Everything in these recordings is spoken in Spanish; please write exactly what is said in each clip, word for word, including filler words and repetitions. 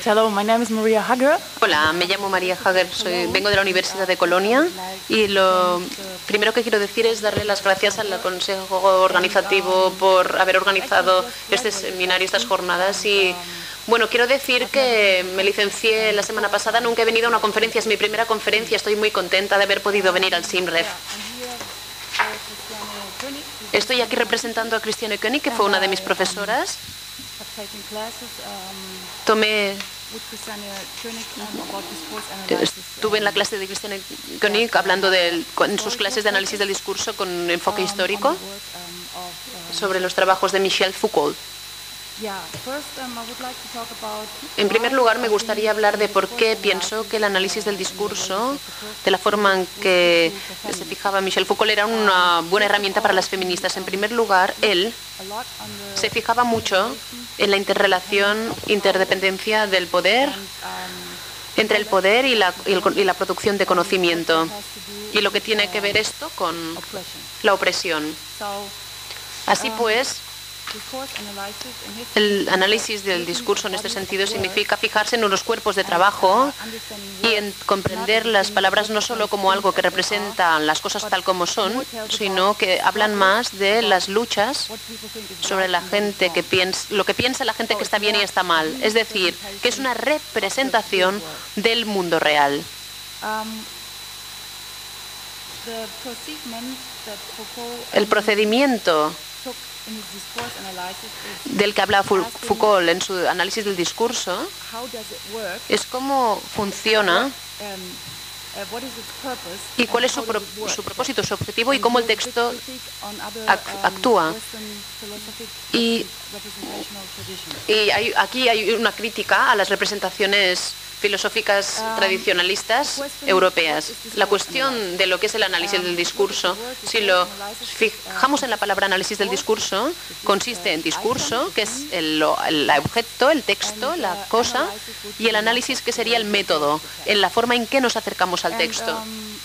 Hello, my name is Maria Hager. Hola, me llamo María Hager, soy, vengo de la Universidad de Colonia y lo primero que quiero decir es darle las gracias al Consejo Organizativo por haber organizado este seminario, estas jornadas y bueno, quiero decir que me licencié la semana pasada, nunca he venido a una conferencia, es mi primera conferencia, estoy muy contenta de haber podido venir al SIMREF. Estoy aquí representando a Christiane König, que fue una de mis profesoras. Tomé, estuve en la clase de Christiane König hablando de, en sus clases de análisis del discurso con enfoque histórico sobre los trabajos de Michel Foucault. En primer lugar, me gustaría hablar de por qué pienso que el análisis del discurso, de la forma en que se fijaba Michel Foucault, era una buena herramienta para las feministas. En primer lugar, él se fijaba mucho en la interrelación, interdependencia del poder, entre el poder y la, y, el, y la producción de conocimiento, y lo que tiene que ver esto con la opresión. Así pues, el análisis del discurso en este sentido significa fijarse en unos cuerpos de trabajo y en comprender las palabras no solo como algo que representan las cosas tal como son, sino que hablan más de las luchas sobre la gente que piensa, lo que piensa la gente que está bien y está mal. Es decir, que es una representación del mundo real. El procedimiento del que habla Foucault en su análisis del discurso es cómo funciona y cuál es su, pro, su propósito, su objetivo y cómo el texto actúa. Y, y hay, aquí hay una crítica a las representaciones filosóficas tradicionalistas europeas. La cuestión de lo que es el análisis del discurso, si lo fijamos en la palabra análisis del discurso, consiste en discurso, que es el, el objeto, el texto, la cosa, y el análisis, que sería el método, en la forma en que nos acercamos al texto.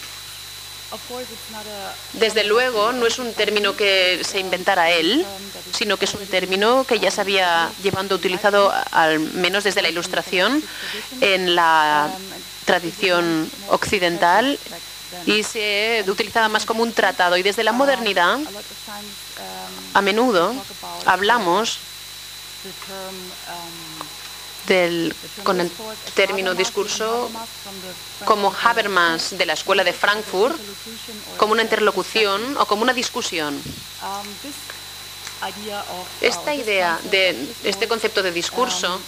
Desde luego, no es un término que se inventara él, sino que es un término que ya se había llevando utilizado al menos desde la Ilustración en la tradición occidental y se utilizaba más como un tratado. Y desde la modernidad, a menudo hablamos del, con el término discurso como Habermas de la Escuela de Frankfurt, como una interlocución o como una discusión. Esta idea de este concepto de discurso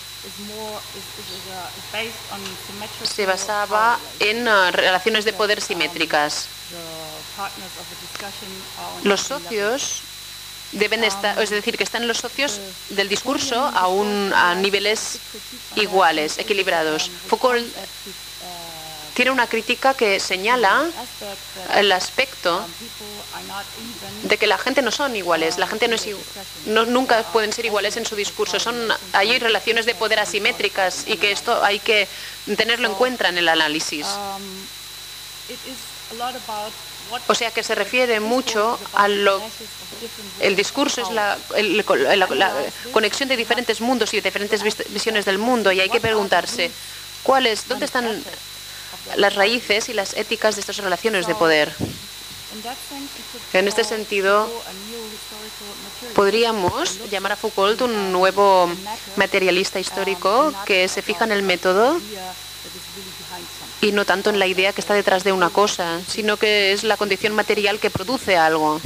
se basaba en uh, relaciones de poder simétricas. Los socios deben estar, es decir, que están los socios del discurso a, un, a niveles iguales, equilibrados. Foucault tiene una crítica que señala el aspecto de que la gente no son iguales, la gente no es no, nunca pueden ser iguales en su discurso, son hay relaciones de poder asimétricas y que esto hay que tenerlo en cuenta en el análisis. O sea que se refiere mucho a lo... El discurso es la, el, la, la, la conexión de diferentes mundos y de diferentes visiones del mundo, y hay que preguntarse cuáles, dónde están las raíces y las éticas de estas relaciones de poder. En este sentido, podríamos llamar a Foucault un nuevo materialista histórico que se fija en el método y no tanto en la idea que está detrás de una cosa, sino que es la condición material que produce algo.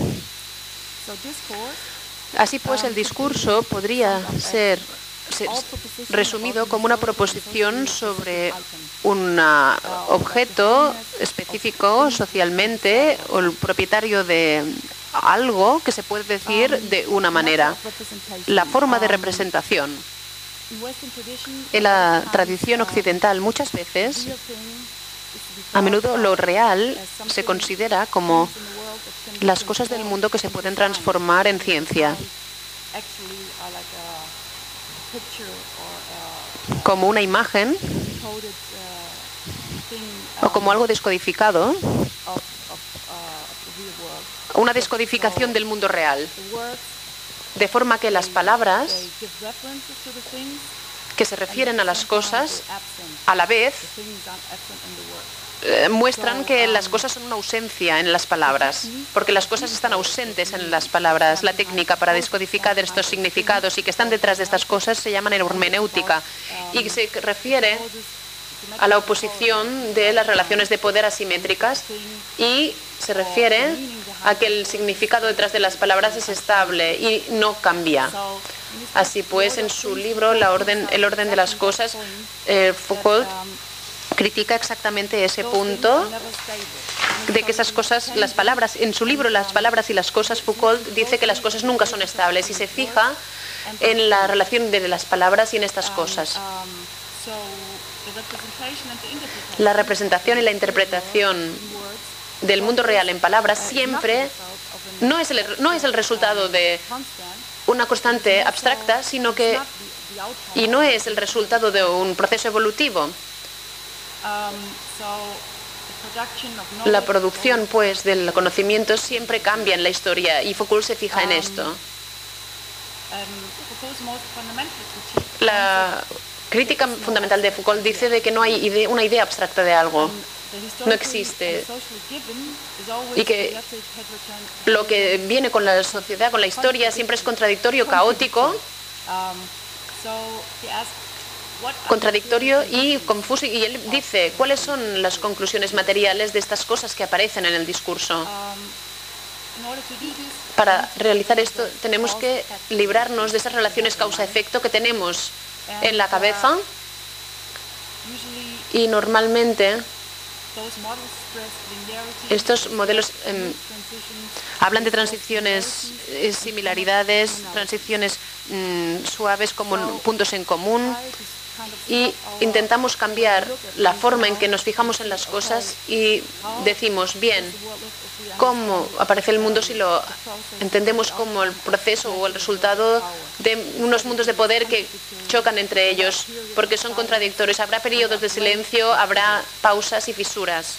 Así pues, el discurso podría ser resumido como una proposición sobre un objeto específico socialmente o el propietario de algo que se puede decir de una manera, la forma de representación. En la tradición occidental muchas veces, a menudo lo real se considera como las cosas del mundo que se pueden transformar en ciencia, como una imagen o como algo descodificado, una descodificación del mundo real, de forma que las palabras que se refieren a las cosas, a la vez eh, muestran que las cosas son una ausencia en las palabras, porque las cosas están ausentes en las palabras. La técnica para descodificar estos significados y que están detrás de estas cosas se llama hermenéutica y se refiere a la oposición de las relaciones de poder asimétricas y se refiere a que el significado detrás de las palabras es estable y no cambia. Así pues, en su libro La orden, El orden de las cosas, eh, Foucault critica exactamente ese punto de que esas cosas, las palabras, en su libro Las palabras y las cosas, Foucault dice que las cosas nunca son estables y se fija en la relación de las palabras y en estas cosas. La representación y la interpretación del mundo real en palabras siempre no es el, no es el resultado de una constante abstracta, sino que, y no es el resultado de un proceso evolutivo. La producción, pues, del conocimiento siempre cambia en la historia y Foucault se fija en esto. La crítica fundamental de Foucault dice de que no hay ide- una idea abstracta de algo, no existe, y que lo que viene con la sociedad, con la historia, siempre es contradictorio, caótico, contradictorio y confuso. Y él dice, ¿cuáles son las conclusiones materiales de estas cosas que aparecen en el discurso? Para realizar esto tenemos que librarnos de esas relaciones causa-efecto que tenemos en la cabeza y normalmente estos modelos eh, hablan de transiciones, eh, similaridades, transiciones mm, suaves como puntos en común y intentamos cambiar la forma en que nos fijamos en las cosas y decimos, bien, ¿cómo aparece el mundo si lo entendemos como el proceso o el resultado de unos mundos de poder que chocan entre ellos porque son contradictorios? Habrá periodos de silencio, habrá pausas y fisuras.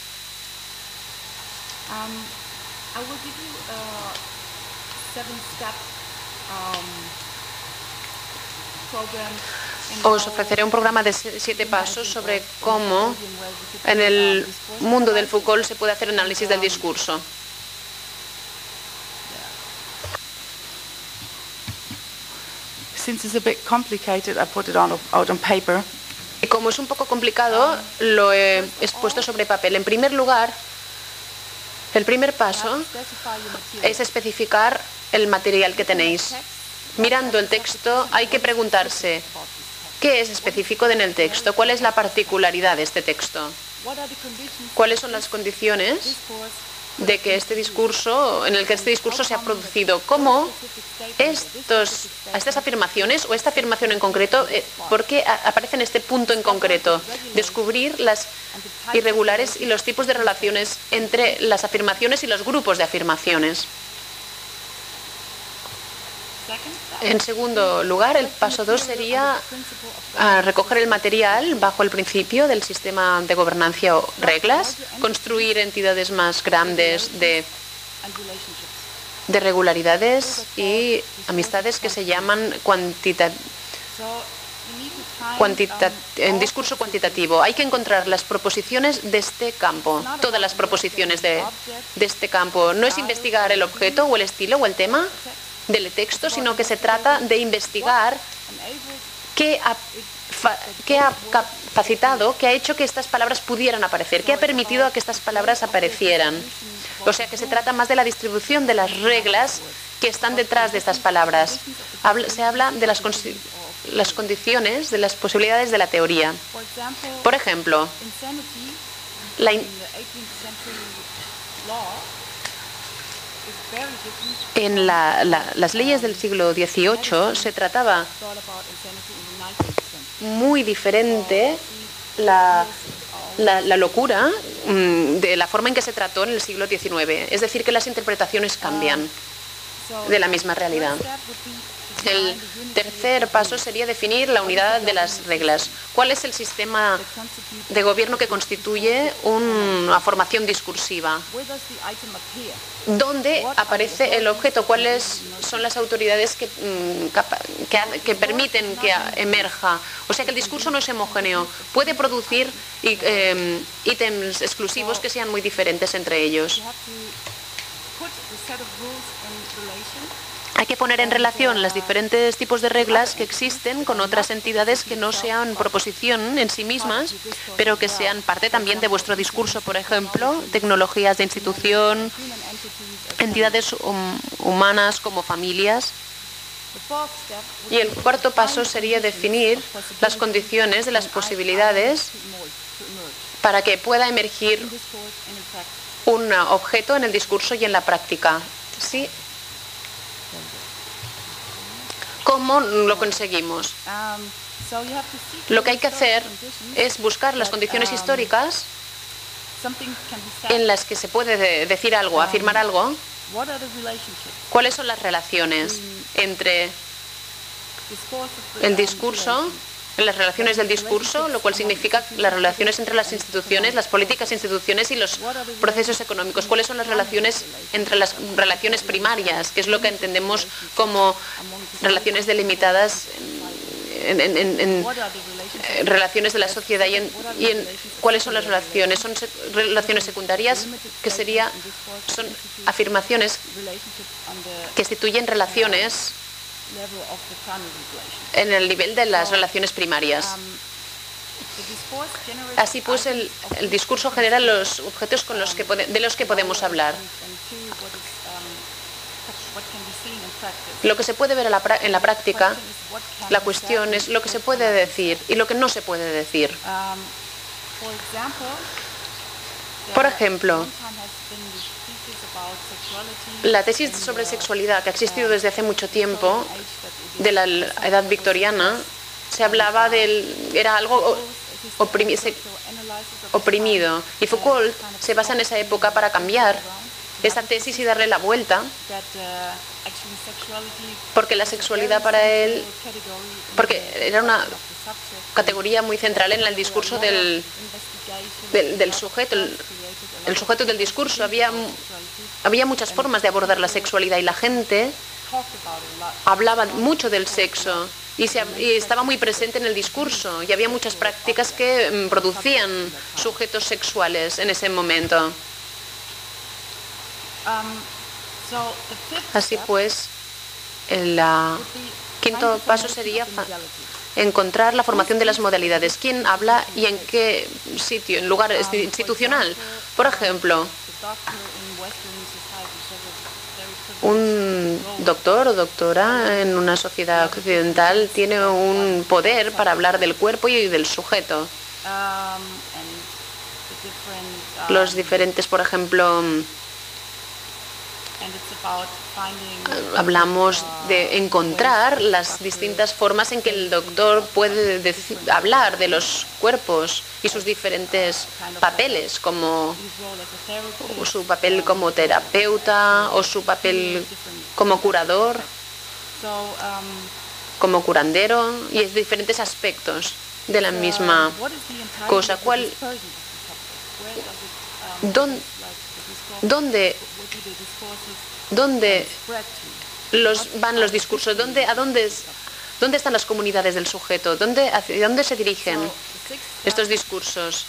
Os ofreceré un programa de siete pasos sobre cómo en el mundo del Foucault se puede hacer análisis del discurso. Since it's a bit complicated, I put it on, out on paper. Y como es un poco complicado, lo he expuesto sobre papel. En primer lugar, el primer paso es especificar el material que tenéis. Mirando el texto, hay que preguntarse, ¿qué es específico en el texto? ¿Cuál es la particularidad de este texto? ¿Cuáles son las condiciones de que este discurso, en el que este discurso se ha producido? ¿Cómo estos, estas afirmaciones o esta afirmación en concreto, eh, por qué aparece en este punto en concreto? Descubrir las irregulares y los tipos de relaciones entre las afirmaciones y los grupos de afirmaciones. En segundo lugar, el paso dos sería uh, recoger el material bajo el principio del sistema de gobernanza o reglas, construir entidades más grandes de, de regularidades y amistades que se llaman cuantita, cuantita, en discurso cuantitativo. Hay que encontrar las proposiciones de este campo, todas las proposiciones de, de este campo. No es investigar el objeto o el estilo o el tema del texto, sino que se trata de investigar qué ha, qué ha capacitado, qué ha hecho que estas palabras pudieran aparecer, qué ha permitido a que estas palabras aparecieran. O sea que se trata más de la distribución de las reglas que están detrás de estas palabras. Habla, se habla de las, las condiciones, de las posibilidades de la teoría. Por ejemplo, la in En la, la, las leyes del siglo dieciocho se trataba muy diferente la, la, la locura mmm, de la forma en que se trató en el siglo diecinueve. Es decir, que las interpretaciones cambian de la misma realidad. El tercer paso sería definir la unidad de las reglas. ¿Cuál es el sistema de gobierno que constituye una formación discursiva? ¿Dónde aparece el objeto? ¿Cuáles son las autoridades que, que, que permiten que emerja? O sea que el discurso no es homogéneo. Puede producir eh, ítems exclusivos que sean muy diferentes entre ellos. Hay que poner en relación los diferentes tipos de reglas que existen con otras entidades que no sean proposición en sí mismas, pero que sean parte también de vuestro discurso, por ejemplo, tecnologías de institución, entidades hum- humanas como familias. Y el cuarto paso sería definir las condiciones de las posibilidades para que pueda emergir un objeto en el discurso y en la práctica. ¿Sí? ¿Cómo lo conseguimos? Lo que hay que hacer es buscar las condiciones históricas en las que se puede de- decir algo, afirmar algo. ¿Cuáles son las relaciones entre el discurso, las relaciones del discurso, lo cual significa las relaciones entre las instituciones, las políticas instituciones y los procesos económicos? ¿Cuáles son las relaciones entre las relaciones primarias, que es lo que entendemos como relaciones delimitadas en, en, en, en relaciones de la sociedad? Y, en, y en, ¿cuáles son las relaciones? Son se, relaciones secundarias, que sería, son afirmaciones que instituyen relaciones en el nivel de las relaciones primarias. Así pues, el, el discurso genera los objetos con los que pode, de los que podemos hablar. Lo que se puede ver en la, en la práctica, la cuestión es lo que se puede decir y lo que no se puede decir. Por ejemplo, la tesis sobre sexualidad que ha existido desde hace mucho tiempo, de la edad victoriana, se hablaba del... era algo oprimi, se, oprimido. Y Foucault se basa en esa época para cambiar esa tesis y darle la vuelta, porque la sexualidad para él, porque era una categoría muy central en el discurso del, del, del sujeto, el, el sujeto del discurso. Había, había muchas formas de abordar la sexualidad y la gente hablaba mucho del sexo y, se, y estaba muy presente en el discurso, y había muchas prácticas que mm, producían sujetos sexuales en ese momento. Así pues, el uh, quinto paso sería encontrar la formación de las modalidades. ¿Quién habla y en qué sitio? En lugar institucional. Por ejemplo, un doctor o doctora en una sociedad occidental tiene un poder para hablar del cuerpo y del sujeto. Los diferentes, por ejemplo, hablamos de encontrar las distintas formas en que el doctor puede decir, hablar de los cuerpos y sus diferentes papeles, como su papel como terapeuta o su papel como curador, como curandero, y es diferentes aspectos de la misma cosa. ¿Cuál, dónde, dónde ¿Dónde los, van los discursos? ¿Dónde, a dónde, ¿Dónde están las comunidades del sujeto? ¿Dónde, ¿Hacia dónde se dirigen estos discursos?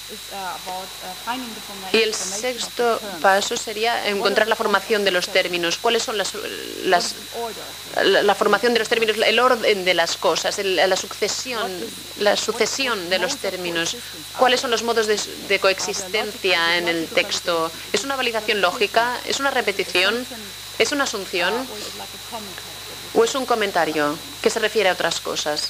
Y el sexto paso sería encontrar la formación de los términos. ¿Cuáles son las, las la, la formación de los términos, el orden de las cosas, el, la sucesión, la sucesión de los términos? ¿Cuáles son los modos de, de coexistencia en el texto? ¿Es una validación lógica? ¿Es una repetición? ¿Es una asunción? ¿O es un comentario que se refiere a otras cosas?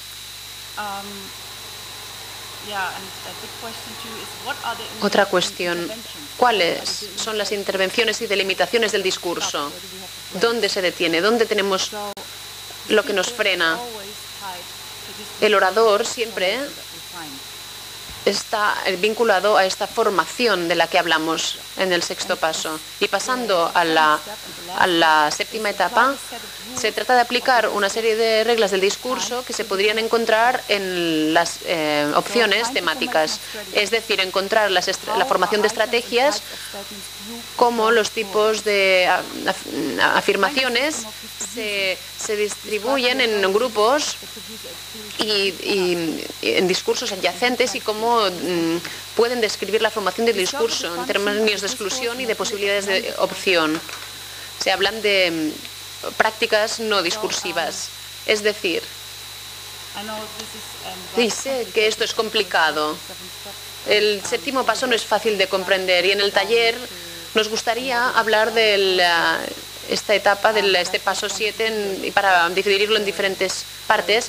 Otra cuestión, ¿cuáles son las intervenciones y delimitaciones del discurso? ¿Dónde se detiene? ¿Dónde tenemos lo que nos frena? El orador siempre está vinculado a esta formación de la que hablamos en el sexto paso. Y pasando a la, a la séptima etapa, se trata de aplicar una serie de reglas del discurso que se podrían encontrar en las eh, opciones temáticas, es decir, encontrar las la formación de estrategias como los tipos de afirmaciones se, se distribuyen en grupos y, y, y en discursos adyacentes y cómo mm, pueden describir la formación del discurso en términos de exclusión y de posibilidades de opción. Se hablan de prácticas no discursivas, es decir, y sé que esto es complicado. El séptimo paso no es fácil de comprender y en el taller nos gustaría hablar de la, esta etapa, de este paso siete, en, y para dividirlo en diferentes partes.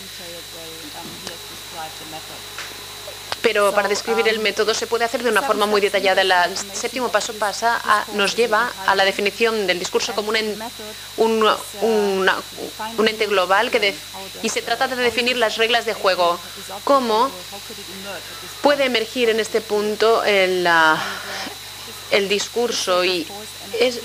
Pero para describir el método se puede hacer de una forma muy detallada. El séptimo paso pasa a, nos lleva a la definición del discurso como un, en, un, una, un ente global que de, y se trata de definir las reglas de juego. ¿Cómo puede emergir en este punto el, uh, el discurso? Y es,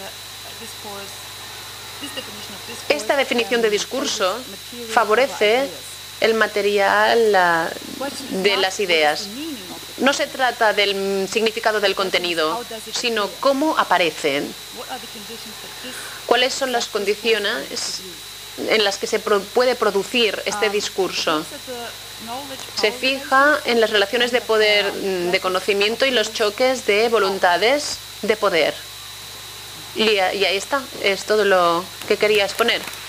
esta definición de discurso favorece el material de las ideas. No se trata del significado del contenido, sino cómo aparecen. ¿Cuáles son las condiciones en las que se puede producir este discurso? Se fija en las relaciones de poder, de conocimiento y los choques de voluntades de poder. Y ahí está, es todo lo que quería exponer.